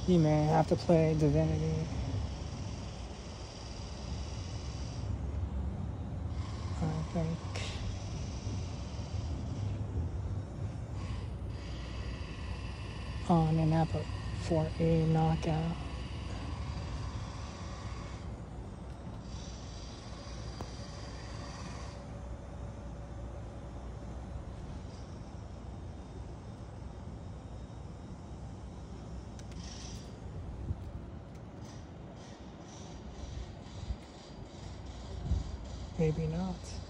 He may have to play Divinity. I think. On an app for a knockout. Maybe not.